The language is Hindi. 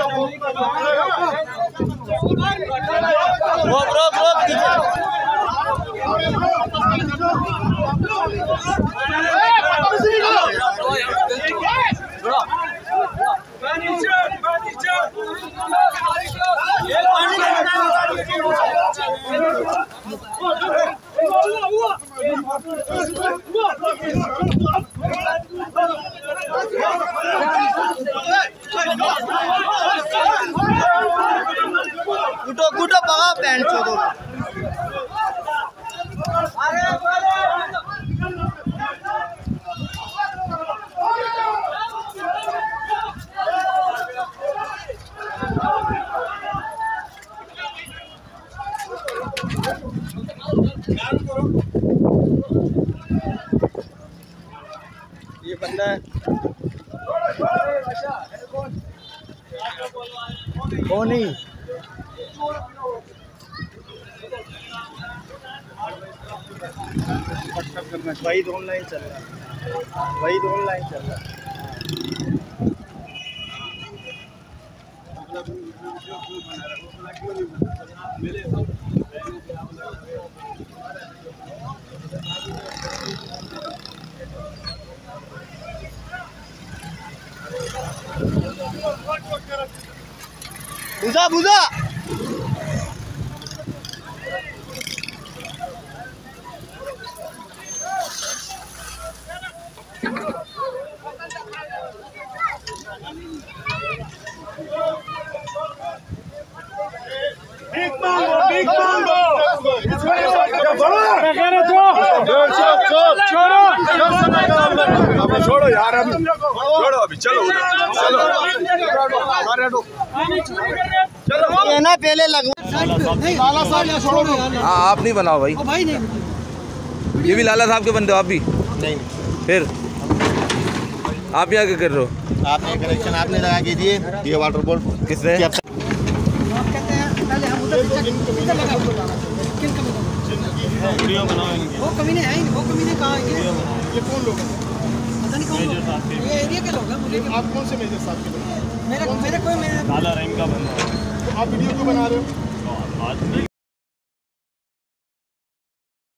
गुटो पगा पैंट छोड़ो। ये बंदा है वो नहीं वही तो ऑनलाइन चल रहा है, वही तो ऑनलाइन चल रहा है। बुझा बुझा छोड़ो यार, अभी छोड़ो, अभी चलो चलो चलो ये ना पहले लग। हाँ आप नहीं बनाओ भाई, ये भी लाला साहब के बंदे हो आप भी? नहीं फिर आप यहाँ क्या कर रहे हो? आपने कनेक्शन आपने लगा के दिए, ये वाटर बोर्ड किसने? वीडियो बनाएंगे। वो कमीने आएंगे, वो कमीने कहाँ आएंगे? ये कौन लोग हैं? पता नहीं कौन लोग। ये एरिया के लोग हैं। मुझे आप कौन से मेजर साहब के लोग? मेरे कोई लाला रहीम का बंदा है। तो आप वीडियो क्यों बना रहे हो?